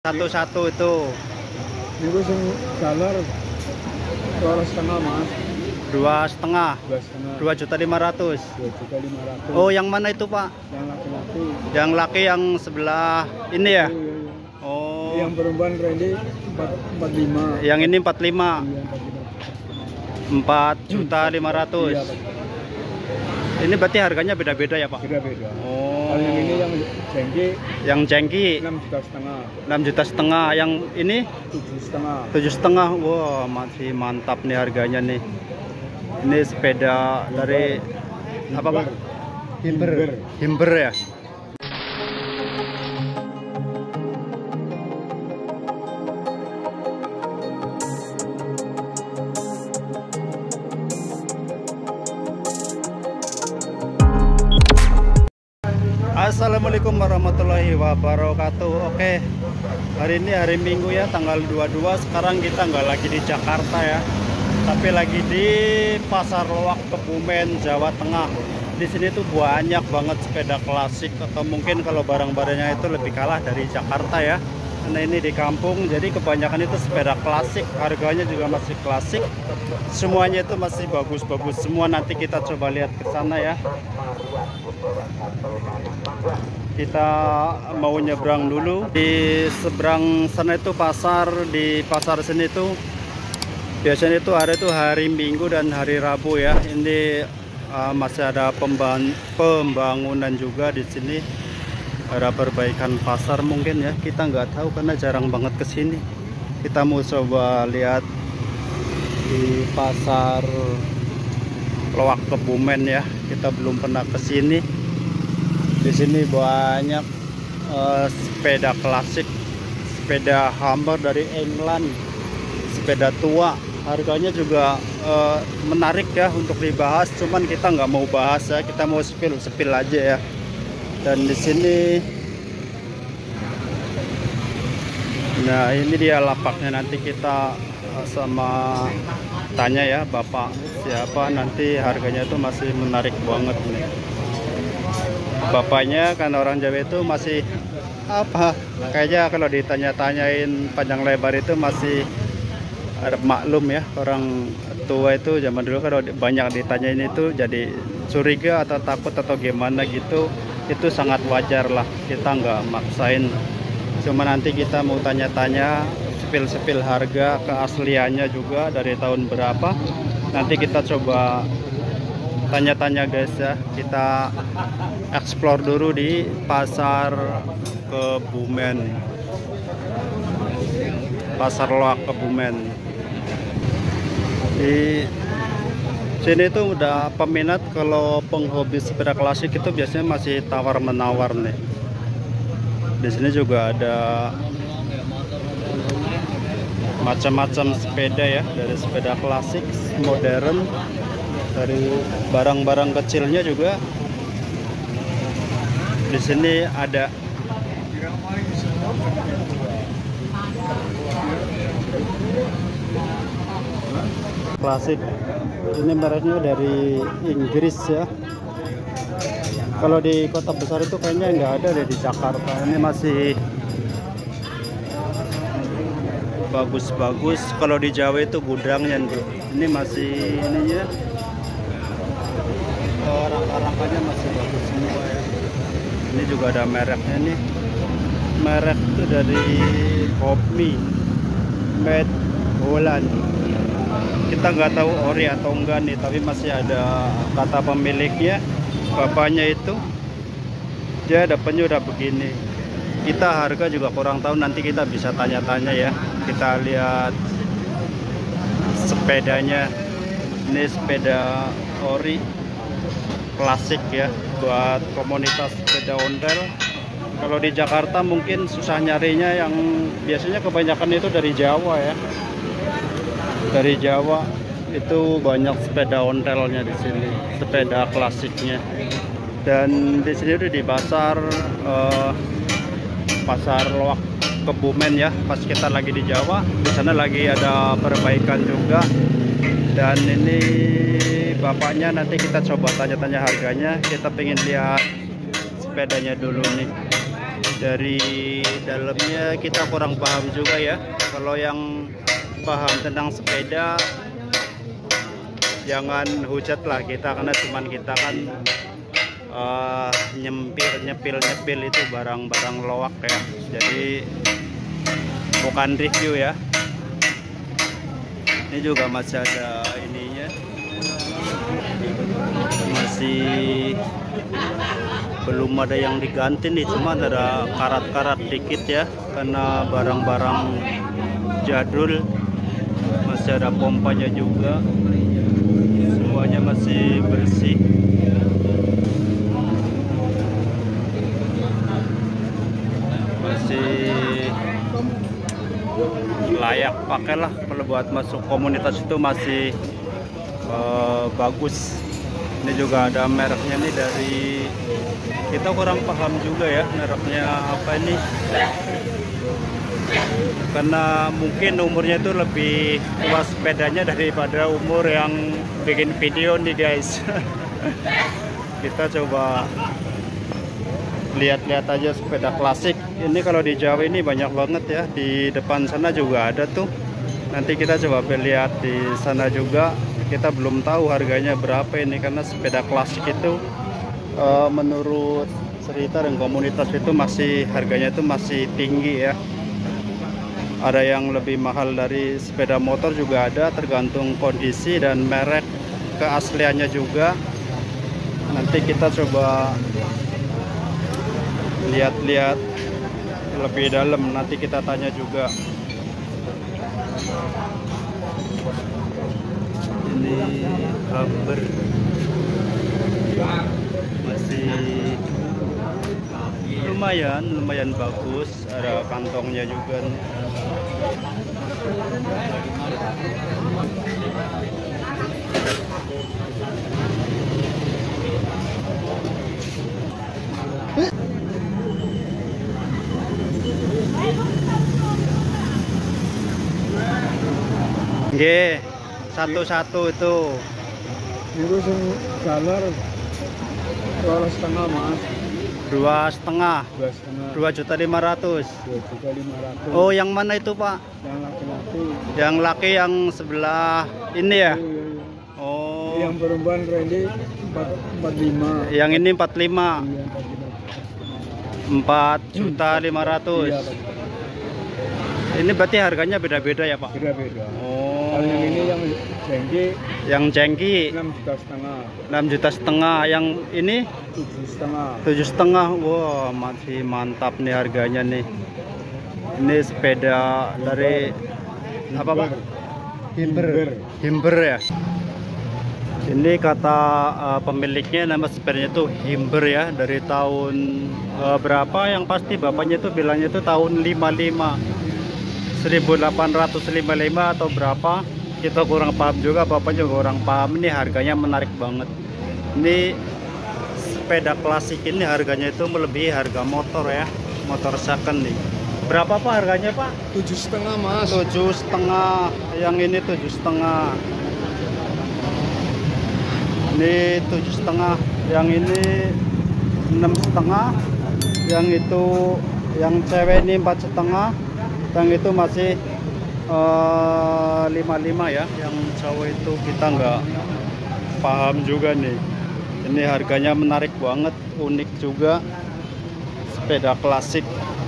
Satu-satu itu Niku sing jalar 2,5 mas. 2,5. 2,5. 2.500.000. 2,500. Oh, yang mana itu Pak? Yang laki-laki. Yang laki yang sebelah ini ya? Iya. Oh, Yang perempuan Randy 45. yang ini 45. Iya, 4.500.000. Iya, Pak. Ini berarti harganya beda-beda ya Pak? Beda-beda. Oh, Kalau yang ini yang jengki yang jengki 6,5 juta. 6,5 juta. Yang ini 7,5. 7,5. Wah, masih mantap nih harganya nih. Ini sepeda dari apa Pak? Himber. Himber ya. Assalamualaikum warahmatullahi wabarakatuh. Oke, hari ini hari Minggu ya, tanggal 22. Sekarang kita nggak lagi di Jakarta ya, tapi lagi di Pasar Loak Kebumen, Jawa Tengah. Di sini tuh banyak banget sepeda klasik, atau mungkin kalau barang-barangnya itu lebih kalah dari Jakarta ya. Karena ini di kampung, jadi kebanyakan itu sepeda klasik, harganya juga masih klasik. Semuanya itu masih bagus-bagus semua. Nanti kita coba lihat ke sana ya. Kita mau nyebrang dulu. Di seberang sana itu pasar, di pasar sini tuh biasanya itu hari Minggu dan hari Rabu ya. Ini masih ada pembangunan juga di sini. Ada perbaikan pasar mungkin ya, kita nggak tahu karena jarang banget ke sini. Kita mau coba lihat di Pasar Loak Kebumen ya. Kita belum pernah ke sini. Di sini banyak sepeda klasik, sepeda Hummer dari England, sepeda tua. Harganya juga menarik ya untuk dibahas. Cuman kita nggak mau bahas ya, kita mau spill aja ya. Dan di sini, nah ini dia lapaknya. Nanti kita sama tanya ya bapak siapa, nanti harganya itu masih menarik banget nih. Bapaknya kan orang Jawa itu masih apa, kayaknya kalau ditanya-tanyain panjang lebar itu masih ada maklum ya. Orang tua itu zaman dulu kalau banyak ditanyain itu jadi curiga atau takut atau gimana gitu. Itu sangat wajar lah, kita nggak maksain. Cuma nanti kita mau tanya-tanya spill harga keasliannya juga dari tahun berapa. Nanti kita coba tanya-tanya guys ya. Kita explore dulu di Pasar Kebumen, Pasar Loak Kebumen. Di sini tuh udah peminat, kalau penghobi sepeda klasik itu biasanya masih tawar-menawar nih. Di sini juga ada macam-macam sepeda ya, dari sepeda klasik, modern, dari barang-barang kecilnya juga. Di sini ada klasik. Ini mereknya dari Inggris ya. Kalau di kota besar itu kayaknya nggak ada deh, di Jakarta. Ini masih bagus-bagus. Kalau di Jawa itu gudangnya bro. Ini masih ininya, rangka-rangkanya masih bagus semua ya. Ini juga ada mereknya nih. Merek itu dari Kopmi, Made Holland. Kita nggak tahu ori atau enggak nih, tapi masih ada kata pemiliknya, bapaknya itu. Dia dapatnya udah begini. Kita harga juga kurang tahu, nanti kita bisa tanya-tanya ya. Kita lihat sepedanya. Ini sepeda ori klasik ya, buat komunitas sepeda ondel. Kalau di Jakarta mungkin susah nyarinya, yang biasanya kebanyakan itu dari Jawa ya. Dari Jawa itu banyak sepeda ontelnya di sini, sepeda klasiknya. Dan di sini udah di pasar Pasar Loak Kebumen ya. Pas kita lagi di Jawa, di sana lagi ada perbaikan juga. Dan ini bapaknya, nanti kita coba tanya-tanya harganya. Kita pengen lihat sepedanya dulu nih. Dari dalamnya kita kurang paham juga ya. Kalau yang paham tentang sepeda jangan hujat lah kita, karena cuman kita kan nyepil itu barang-barang loak ya. Jadi bukan review ya. Ini juga masih ada ininya, masih belum ada yang diganti nih, cuma ada karat-karat dikit ya, karena barang-barang jadul. Masih ada pompanya juga, semuanya masih bersih. Masih layak pakailah, kalau buat masuk komunitas itu masih bagus. Ini juga ada mereknya nih, dari kita kurang paham juga ya mereknya apa ini, karena mungkin umurnya itu lebih tua sepedanya daripada umur yang bikin video nih guys. Kita coba lihat-lihat aja sepeda klasik ini. Kalau di Jawa ini banyak banget ya, di depan sana juga ada tuh. Nanti kita coba lihat di sana juga. Kita belum tahu harganya berapa ini, karena sepeda klasik itu menurut cerita dan komunitas itu masih harganya itu masih tinggi ya. Ada yang lebih mahal dari sepeda motor juga ada, tergantung kondisi dan merek keasliannya juga. Nanti kita coba lihat-lihat lebih dalam, nanti kita tanya juga. Ini rubber masih lumayan bagus, ada kantongnya juga nih. Nggih, satu-satu itu. Itu sing galar 2,5 Mas. 2,5. 2,5. 2.500.000. 2.500.000. Oh, yang mana itu Pak? Yang laki-laki. Yang laki yang sebelah ini ya? Iya. Oh. Yang perempuan Randy 45. Yang ini 45. Iya, 4.500.000. Iya, Ini berarti harganya beda-beda ya Pak? beda-beda. Oh. Kalau yang ini yang jengki Yang jengki 6,5 juta. 6,5 juta. Yang ini 7,5. 7,5. Wah, masih mantap nih harganya nih. Ini sepeda dari apa Pak? Himber ya. Ini kata pemiliknya, nama sepedanya itu Himber ya, dari tahun berapa yang pasti bapaknya itu bilangnya itu tahun 1855 atau berapa, kita kurang paham juga, bapaknya juga kurang paham. Ini harganya menarik banget. Ini sepeda klasik ini harganya itu melebihi harga motor ya, motor second nih. Berapa Pak harganya Pak? 7,5 Mas. 7,5. Yang ini 7,5. Ini 7,5. Yang ini 6,5. Yang itu yang cewek ini 4,5. Yang itu masih 5,5 ya. Yang cowok itu kita nggak paham juga nih. Ini harganya menarik banget, unik juga, sepeda klasik.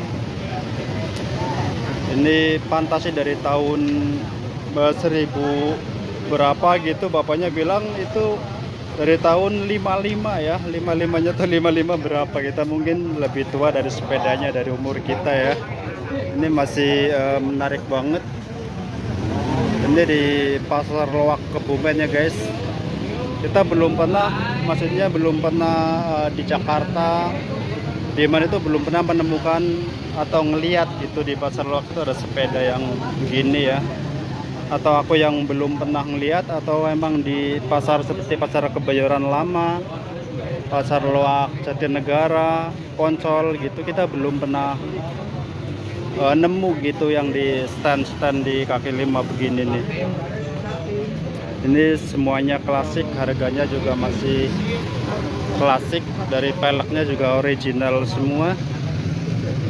Ini pantas sih dari tahun 1000 berapa gitu, bapaknya bilang itu dari tahun 55 ya. 55-nya tuh 55 berapa, kita mungkin lebih tua dari sepedanya, dari umur kita ya. Ini masih menarik banget. Ini di Pasar Loak Kebumen ya guys. Kita belum pernah, maksudnya belum pernah di Jakarta, di mana itu belum pernah menemukan atau ngeliat gitu di Pasar Loak itu ada sepeda yang begini ya. Atau aku yang belum pernah ngeliat, atau emang di pasar seperti Pasar Kebayoran Lama, Pasar Loak Jatinegara, Poncol gitu, kita belum pernah nemu gitu yang di stand-stand di kaki lima begini nih. Ini semuanya klasik, harganya juga masih klasik, dari peleknya juga original semua.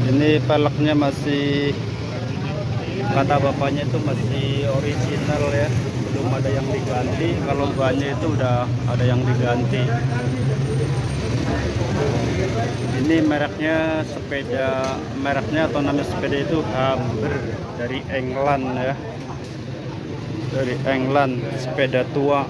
Ini peleknya masih, kata bapaknya itu masih original ya, belum ada yang diganti. Kalau bannya itu udah ada yang diganti. Ini mereknya sepeda, mereknya atau nama sepeda itu Humber dari England ya, dari England, sepeda tua.